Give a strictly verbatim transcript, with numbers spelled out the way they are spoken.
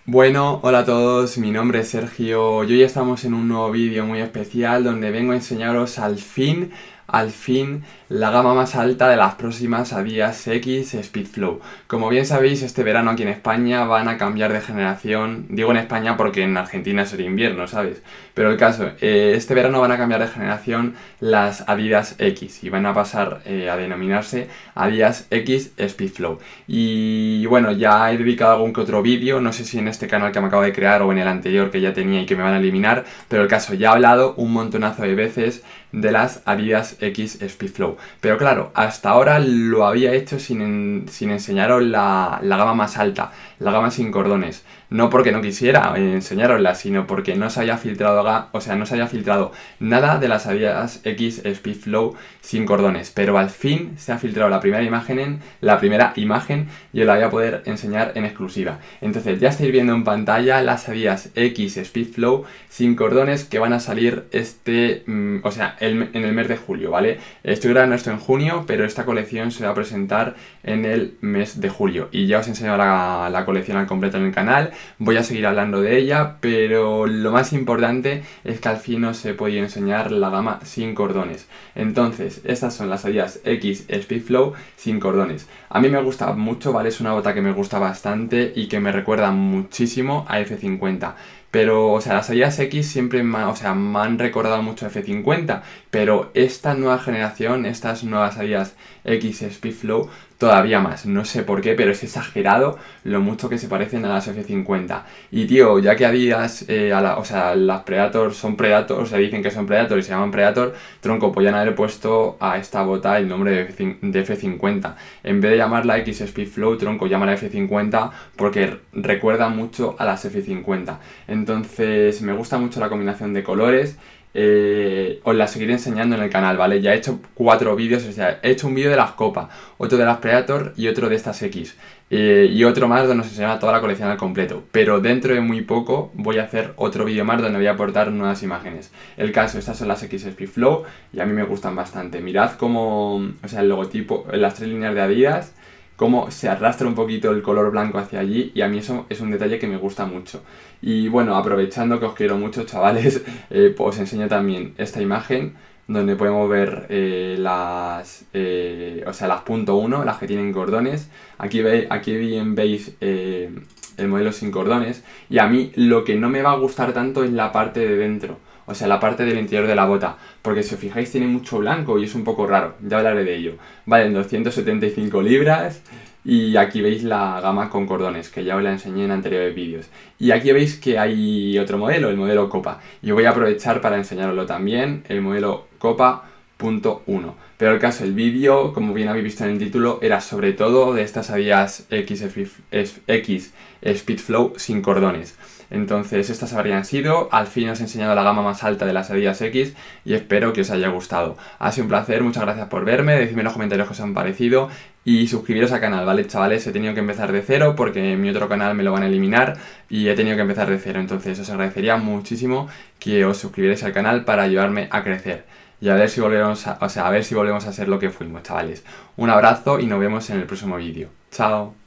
Bueno, hola a todos, mi nombre es Sergio y hoy estamos en un nuevo vídeo muy especial donde vengo a enseñaros al fin, al fin, la gama más alta de las próximas Adidas X Speedflow. Como bien sabéis, este verano aquí en España van a cambiar de generación, digo en España porque en Argentina es el invierno, ¿sabes? Pero el caso, eh, este verano van a cambiar de generación las Adidas X y van a pasar eh, a denominarse Adidas X Speedflow. Y bueno, ya he dedicado algún que otro vídeo, no sé si en este canal que me acabo de crear o en el anterior que ya tenía y que me van a eliminar, pero el caso, ya he hablado un montonazo de veces de las Adidas X Speedflow. Pero claro, hasta ahora lo había hecho sin, en, sin enseñaros la, la gama más alta, la gama sin cordones. No porque no quisiera enseñarosla, sino porque no se haya filtrado, o sea, no se haya filtrado nada de las Adidas X Speedflow sin cordones. Pero al fin se ha filtrado la primera imagen, en, la primera imagen y os la voy a poder enseñar en exclusiva. Entonces ya estáis viendo en pantalla las Adidas X Speedflow sin cordones que van a salir este, mmm, o sea, el, en el mes de julio, ¿vale? Estoy grabando esto en junio, pero esta colección se va a presentar en el mes de julio. Y ya os he enseñado la, la colección al completo en el canal. Voy a seguir hablando de ella, pero lo más importante es que al fin os he podido enseñar la gama sin cordones. Entonces, estas son las Adidas X Speedflow sin cordones. A mí me gusta mucho, ¿vale? Es una bota que me gusta bastante y que me recuerda muchísimo a F cincuenta. Pero, o sea, las Adidas X siempre me, o sea, me han recordado mucho a F cincuenta, pero esta nueva generación, estas nuevas Adidas X Speedflow, todavía más. No sé por qué, pero es exagerado lo mucho que se parecen a las F cincuenta. Y tío, ya que Adidas, eh, a la, o sea, las Predator son Predator, o sea, dicen que son Predator y se llaman Predator, tronco, podían haber puesto a esta bota el nombre de F cincuenta. En vez de llamarla X Speedflow, tronco, llámala F cincuenta porque recuerda mucho a las F cincuenta. Entonces, me gusta mucho la combinación de colores. Eh, os la seguiré enseñando en el canal, ¿vale? Ya he hecho cuatro vídeos, o sea, he hecho un vídeo de las Copa, otro de las Predator y otro de estas X, eh, y otro más donde os enseñará toda la colección al completo. Pero dentro de muy poco voy a hacer otro vídeo más donde voy a aportar nuevas imágenes. El caso, estas son las X Speedflow y a mí me gustan bastante. Mirad cómo, o sea, el logotipo, las tres líneas de Adidas, cómo se arrastra un poquito el color blanco hacia allí, y a mí eso es un detalle que me gusta mucho. Y bueno, aprovechando que os quiero mucho, chavales, eh, pues os enseño también esta imagen donde podemos ver eh, las, eh, o sea, las punto uno, las que tienen cordones. Aquí, ve, aquí bien veis eh, el modelo sin cordones, y a mí lo que no me va a gustar tanto es la parte de dentro. O sea, la parte del interior de la bota, porque si os fijáis tiene mucho blanco y es un poco raro, ya hablaré de ello. Valen doscientas setenta y cinco libras y aquí veis la gama con cordones, que ya os la enseñé en anteriores vídeos. Y aquí veis que hay otro modelo, el modelo Copa, y voy a aprovechar para enseñaroslo también, el modelo Copa punto uno. Pero el caso, el vídeo, como bien habéis visto en el título, era sobre todo de estas Adidas X, X Speedflow sin cordones. Entonces estas habrían sido, al fin os he enseñado la gama más alta de las Adidas X y espero que os haya gustado. Ha sido un placer, muchas gracias por verme, decidme en los comentarios qué os han parecido y suscribiros al canal, ¿vale, chavales? He tenido que empezar de cero porque mi otro canal me lo van a eliminar y he tenido que empezar de cero, entonces os agradecería muchísimo que os suscribierais al canal para ayudarme a crecer. Y a ver si volvemos a, o sea, a ver si volvemos a ser lo que fuimos, chavales. Un abrazo y nos vemos en el próximo vídeo. Chao.